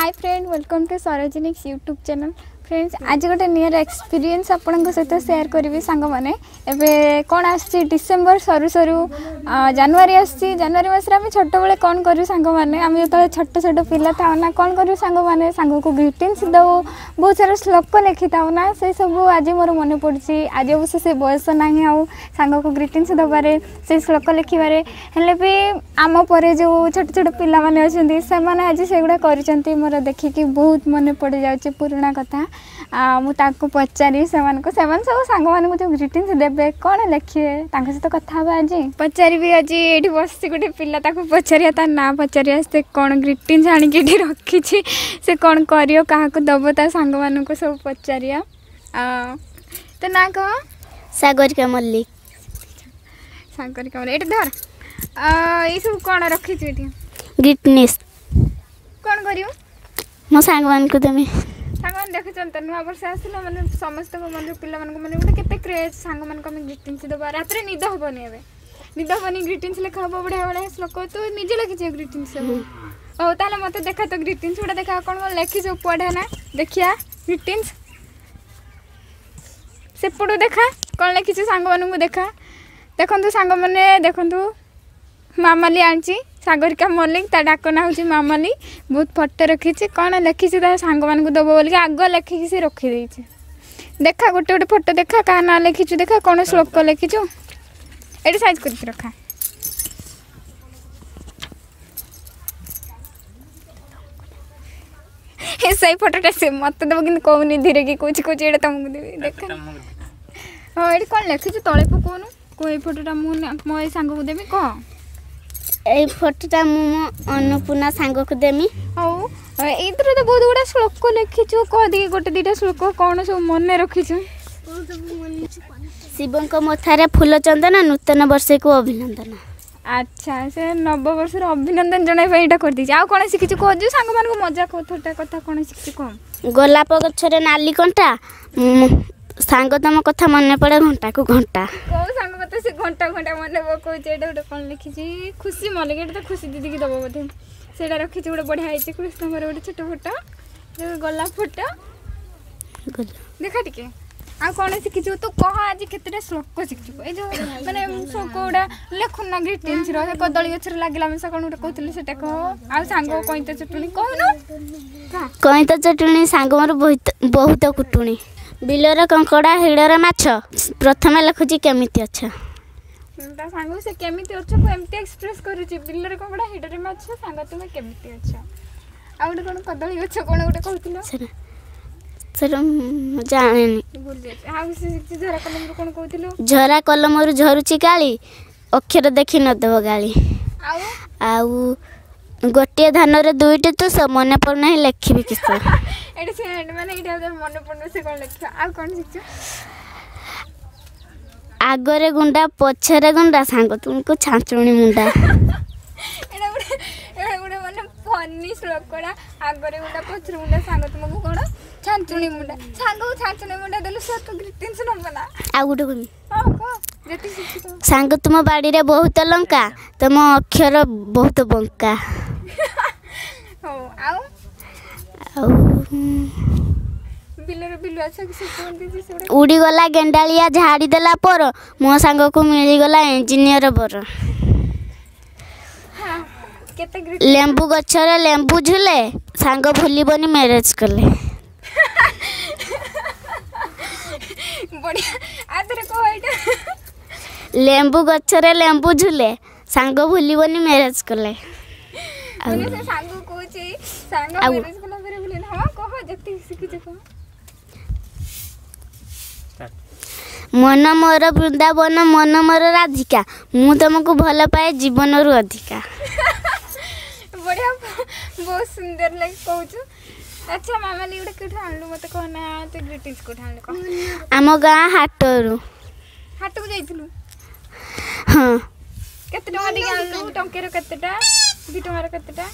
Hi friend welcome to Sarojinix YouTube channel. Friends आज गोटे near experience आपण सहित शेयर करी सांग मैंने एवं कौन आसी डिसेम्बर सरू सरू जनवरी आसी जनवरी मसरे आम छोट बेले कौन करूँ सांग मैंने आम जो छोट छोट पिला था ना कौन करूँ सांग मैंने सांग को ग्रीटिंग्स दो बहुत सारा श्लोक लिखि था ना से सब आज मोर मन पड़ी आज अवश्य से बयस ना आउ सांग को ग्रीटिंग्स दबारे से श्लोक लिखारे हेल्ले भी आम पर जो छोट छोट पिला माने अच्छे से आज से गुड़ा कर मोर देखिकी बहुत मन पड़ जाऊँगी पुराणा कथा मुझे पचारि से सब सांग मान जो ग्रीटिंग्स देवे कौन लिखे सहित कथा आज पचारि आज ये बस गोटे पिला पचारिया तार ना पचारिया से कौन ग्रीटिंग्स आणिक रखी से कौन कर क्या दब ता सांग मान सब पचारिया तो ना कह सागरिका मल्लिक सागरिका मल्लिक ये धर ये सब कौन रखी ग्रीटनेस कौन कर मो सांग मान को देमी सांग देखुं नुआ वर्ष आसला मैंने समस्त मन पिला मैंने गोटे केते क्रेज सांग मान को ग्रीटिंग्स दबा रात निद हेनी ए निद हेनी ग्रीटिंग्स लिखा हम बढ़िया बढ़िया श्लोक तू निजे लिखी ग्रीटिंग्स सब ओ ताले मत देखा तो ग्रीटिंग्स गुड़ा देखा कौन कौन लिखी पढ़े ना देखिया ग्रीटिंग्स सेपटू देखा कौन लिखी सांग मान देखा देखु सांग मैंने देखु मामाली आनी सागरिका मल्लिक ता डाक ना हूँ मामाली बहुत फोटो रखी कौन लिखी सांग मान दब बोल आग लिखिकी से रखीदे देखा गोटे गोटे फोटो देखा क्या ना लिखीचु देखा कौन श्लोक लिखीचु ये साइज कर रखा सही फोटोटा से मत देव कि कहूनी धीरे कि कौच कौच ये तुमको देवी देखा हाँ ये कौन लिखीचु तले पकाउनु कोई फोटोटा मो सांग को देवी कह ए फोटोटा मो अन्नपूर्णा सांग को देमी आउ एथरे तो बहुत गुड़ा श्लोक लिखीचु कह दी गोटे दीटा श्लोक कौन सब मन रखीचु शिवं मथारे फूल चंदन नूतन वर्ष को अभिनंदन अच्छा से नववर्ष अभिनंदन जन कर दी आ कौन शिखी कहु सांग मान मजा कथा कथा कौन शिखी कह गोलाप गछरे नाली कंटा सांग तुम कथा मन पड़े घंटा को घंटा कौ सांग कथा से घंटा घंटा मन पकाउे गोटे कौन लिखी खुशी मल्लिक ये तो खुशी दीदी की दब बोधे से रखी गोटे बढ़िया है कृष्ण गोटे छोट फोटो गोलाप फोटो देखा टे आ कौन शिखी तू कह आज केते श्लोक शिखी ये जो मैंने श्लोक गुड़ा लिखुना ग्रीटिंग्स कदली गचर लगे मिसा कौन गोटे कहते से कह आ सांग कईत चटुणी कहून कईत चटुणी सांग मोर बहुत कुटुणी बिलर कंकड़ा हिड़र माछ प्रथम लिखुची केमिति अच्छा सांग से केमिति अच्छा को एमती एक्सप्रेस करूची बिलर कंकड़ा हिड़र माछ सांग तुम केमिति अच्छा आ गोटे कौन कदली गछ कौन गोटे कहथिलो सर जाने भूल जाए आ से झरा कलम कौन कहथिलो झरा कलम झरुची काली अक्षर देखि न देव गाली आउ गोटे धान रे दुईटे तो सब मन पर नहीं लिखी किस एडी से माने एडी मन पड़न से कौन लिख आ कौन शिखु आगरे गुंडा पछरे गुंडा सांग तुमको छांचुणी मुंडा एडा गुडे माने फनी श्लोकड़ा आगरे गुंडा पछरे गुंडा सांग तुमको कोन छांचुणी मुंडा सांग छांचुणी मुंडा देले सब ग्रीटिंग्स न बना आ गुडे कोन हां को जेती शिखु सांग तुम बाड़ी रे बहुत लंका तुम अक्षर बहुत बंका हो आउ बिलर बिलु अच्छा किसी कोन दी से उड़ी गला गेंडालिया झाड़ी देला पर मो सांग को मिली गला इंजीनियर बर हां केते लेंबू गछरे लेंबू झुले सांग भूलिबनी मैरिज करले बढ़िया आदरे को एटा लेंबू गछरे लेंबू झुले सांग भूलिबनी मैरिज करले मैंने से सांग कोची सांग मैरिज कला बेरे बोले हां कह जति शिखि कह मन मोर वृंदावन मन मोर राधिका मु तुमको भल पाए जीवन रु अधिका बढ़िया बहुत सुंदर लगे कहूँ अच्छा मामा ली गोटे कौन आणलु मत कहना तो ग्रीटिंग्स कौन आणलु आम गाँ हाटरू हाट को जाइलु हाँ केते टका दे आणलु टंकेर केतेटा 2 टंकार केतेटा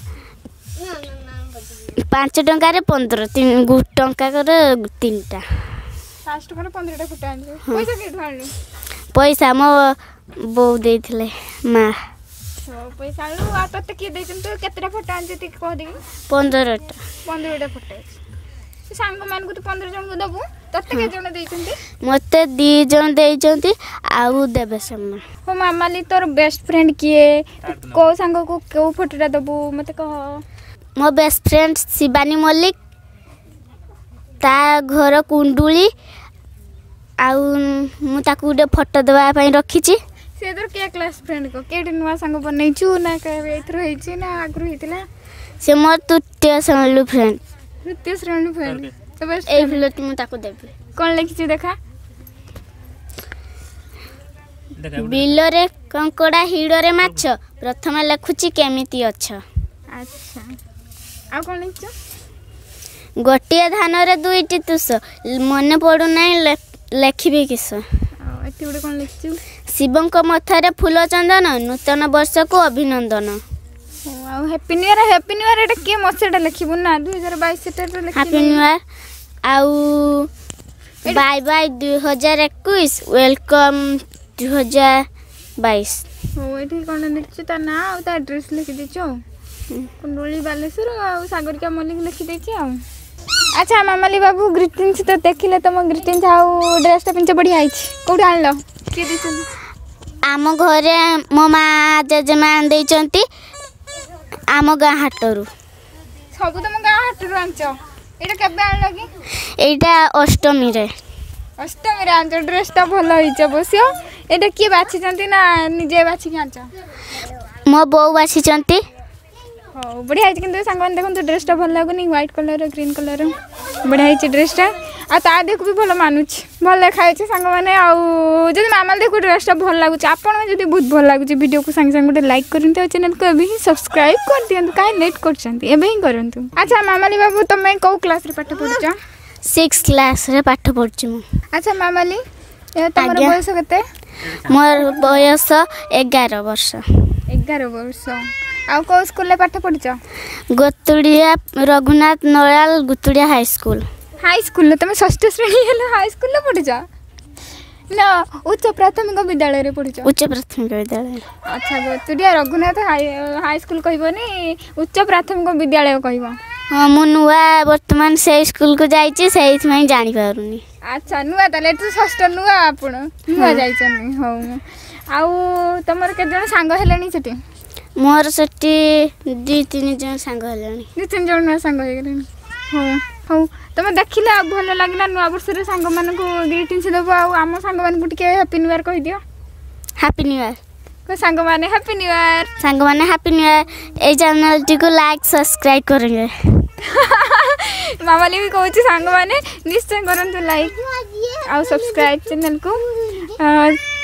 5 टंका रे 15 3 टंका कर 3टा 5 टंका रे 15टा फुटा आणलु पैसा केठु आणलु पैसा मो बो देथिले माँ हो पैसा आलु आ तते किए देछन तो केतरा फोटो आन जति कह दे 15टा 15टा फोटो से सांग मान को तो 15 जन को दबु तते के जन देछन मते 2 जन देइचंती आउ देबे सम हो मामाली तोर बेस्ट फ्रेंड किए को सांग को को फोटोटा दबु मते कह मो बेस्ट फ्रेंड शिवानी मल्लिक ता घर कुंडुली आउ मु ताकू गोटे फोटो देवा पई रखिची से तोर के क्लास फ्रेंड को केडी नुवा सांग बनैछु ना कहबे इथरो हेछि ना आग्रो हेतिला से मोर तृतीय श्रेणी फ्रेंड तृतीय श्रेणी फ्रेंड तो बेस्ट ए फ्लोट मु ताकू देबे कोन लिखिछि देखा बिलरे कंकड़ा हिड़रे माछ प्रथम लेखुची केमिति अछ अच्छा आ कोन लिखछ गोटिए धान रे दुईटी तुस मन पड़ू नहीं लेखिबी किस एति गुडे कोन लिखछु शिवंक मथारे फूल चंदन नूतन वर्ष को अभिनंदन आ हैप्पी न्यू ईयर एटा के मसेटा लिखिबु ना 2022 सेटा लिखिबु हैप्पी न्यू ईयर आउ बाय बाय 2021 वेलकम 2022 हो एठी कोन लिखछु ता ना आ ता एड्रेस लिखि दिछो कुंडली बालेश्वर आ सागरिका मल्लिक लिखि देछि आ अच्छा मामाली बाबू ग्रीटिंग्स तो देखिले तुम ग्रीटिंग्स आउ ड्रेस ता पिंचे बढ़िया आइछि कोठी आनलो के दिछन आम घरे मो माँ जेजेमा देइचंती आम गाँ हाटरू सब तुम गाँ हाटरू आनछ एटा केबे आनलो कि एटा अष्टमी रे अष्टमी रे आनछ ड्रेस ता भलो हिच बसियो एटा के बाछि जंती ना निजे बाछि के आनछ मो बो बाछिचंती हो बढ़िया है किंतु सांगमान देखो तो ड्रेस टा भल लागुनी व्हाइट कलर ग्रीन कलर बढ़िया है ड्रेस टा आ ता देख भी भल मानुछ भल देखाय छै सांगमाने आ जदि मामाल देखो ड्रेस टा भल लागुछ आपन जदि बहुत भल लागुछ वीडियो को संग संग गोटे लाइक करंतु चैनल को अभी ही सब्सक्राइब कर दियंतु काहे लेट करछंती एबे ही करंतु अच्छा मामाली बाबू तमे को क्लास रे पाठ पढुछ 6 क्लास रे पाठ पढछु मु अच्छा मामाली ए तमर बयस केते मोर बयस 11 वर्ष 11 वर्ष आउ को स्कूल ले पाठ पढुछ गोतुड़िया रघुनाथ नयाल गोतुड़िया हाई स्कूल तुम षष्ठ श्रेणी हेलो हाई स्कूल ले पढुछ ना उच्च प्राथमिक विद्यालय रे पढुछ उच्च प्राथमिक विद्यालय अच्छा गोतुड़िया रघुनाथ हाई स्कूल कहबनी उच्च प्राथमिक विद्यालय कहबो हां मु नुआ वर्तमान से स्कूल को जाईची सेहि में जानि पारुनी अच्छा नुआ तले तू षष्ठ नुआ आपण नुआ जाईचनी हो आउ तमर के जण सांग हेलेनी छटी मोर सटी 2-3 जन सांग हेलेनी 2-3 जन नुआ सांग हेलेनी हो हो तमे देखिला भलो लागला नुआ वर्ष रे सांग मान को ग्रीटिंग्स देबो आ हम सांग मान को टिके हैप्पी न्यू ईयर कहि दियो हैप्पी न्यू ईयर को सांग माने हैप्पी न्यू ईयर ए चैनल टी को लाइक सब्सक्राइब करेंगे मामाली भी कहूँ सांग माने निश्चय करंतु लाइक आ सब्सक्राइब चैनल को